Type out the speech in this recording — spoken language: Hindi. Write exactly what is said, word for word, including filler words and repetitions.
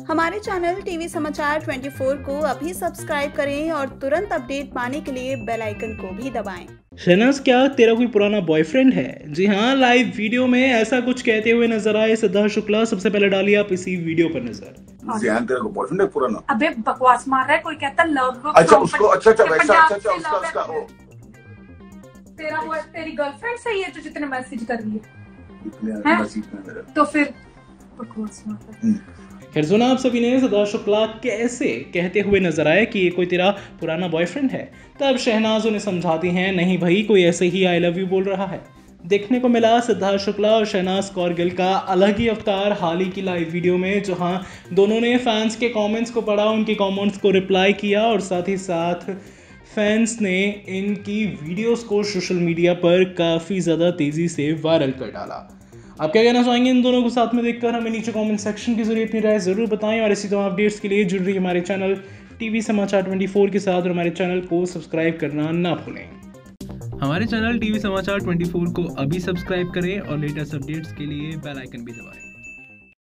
हमारे चैनल टीवी समाचार चौबीस को अभी सब्सक्राइब करें और तुरंत अपडेट पाने के लिए बेल आइकन को भी दबाएं। शहनाज, क्या तेरा कोई पुराना बॉयफ्रेंड है? जी हाँ, लाइव वीडियो में ऐसा कुछ कहते हुए नजर आए सिद्धार्थ शुक्ला। सबसे पहले डालिए आप इसी वीडियो पर नजर। ध्यान, तेरा को बॉयफ्रेंड है पुराना? अबे बकवास मार रहा है, कोई कहता लव। अच्छा उसको, अच्छा अच्छा वैसा, अच्छा अच्छा उसका उसका ओ तेरा वो तेरी गर्लफ्रेंड सही है जो जितने मैसेज कर रही है, है मैसेज में मेरा, तो फिर बकवास मार रहा है। खैर, सुना आप सभी ने सिद्धार्थ शुक्ला कैसे कहते हुए नजर आए कि ये कोई तेरा पुराना बॉयफ्रेंड है। तब शहनाज उन्हें समझाती हैं, नहीं भाई, कोई ऐसे ही आई लव यू बोल रहा है। देखने को मिला सिद्धार्थ शुक्ला और शहनाज कौरगिल का अलग ही अवतार हाल ही की लाइव वीडियो में, जहां दोनों ने फैंस के कमेंट्स को पढ़ा, उनके कमेंट्स को रिप्लाई किया और साथ ही साथ फैंस ने इनकी वीडियोस को सोशल मीडिया पर काफ़ी ज़्यादा तेज़ी से वायरल कर डाला। आप क्या कहना चाहेंगे इन दोनों को साथ में देखकर? हमें नीचे कमेंट सेक्शन के जरिए अपनी राय जरूर बताएं और इसी तरह अपडेट्स के लिए जुड़ रही हमारे चैनल टीवी समाचार चौबीस के साथ और हमारे चैनल को सब्सक्राइब करना ना भूलें। हमारे चैनल टीवी समाचार चौबीस को अभी सब्सक्राइब करें और लेटेस्ट अपडेट्स के लिए बेल आइकन भी दबाएं।